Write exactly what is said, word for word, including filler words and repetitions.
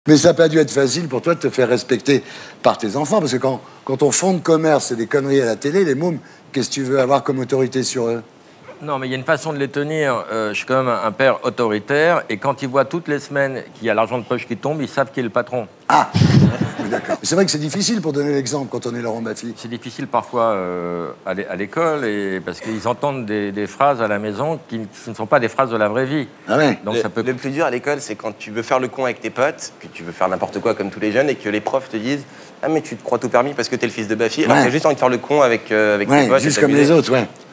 Mais ça n'a pas dû être facile pour toi de te faire respecter par tes enfants, parce que quand, quand on fonde commerce, c'est des conneries à la télé, les mômes, qu'est-ce que tu veux avoir comme autorité sur eux? Non, mais il y a une façon de les tenir. Euh, je suis quand même un père autoritaire, et quand ils voient toutes les semaines qu'il y a l'argent de poche qui tombe, ils savent qui est le patron. Ah oui, d'accord. C'est vrai que c'est difficile pour donner l'exemple quand on est Laurent Baffy. C'est difficile parfois euh, à l'école, et parce qu'ils entendent des, des phrases à la maison qui, qui ne sont pas des phrases de la vraie vie. Ah ouais. Donc le, ça peut... le plus dur à l'école, c'est quand tu veux faire le con avec tes potes, que tu veux faire n'importe quoi comme tous les jeunes, et que les profs te disent « Ah, mais tu te crois tout permis parce que t'es le fils de Baffy », alors Ouais. que t'as juste envie de faire le con avec, euh, avec Ouais, tes potes. juste comme les autres, ouais.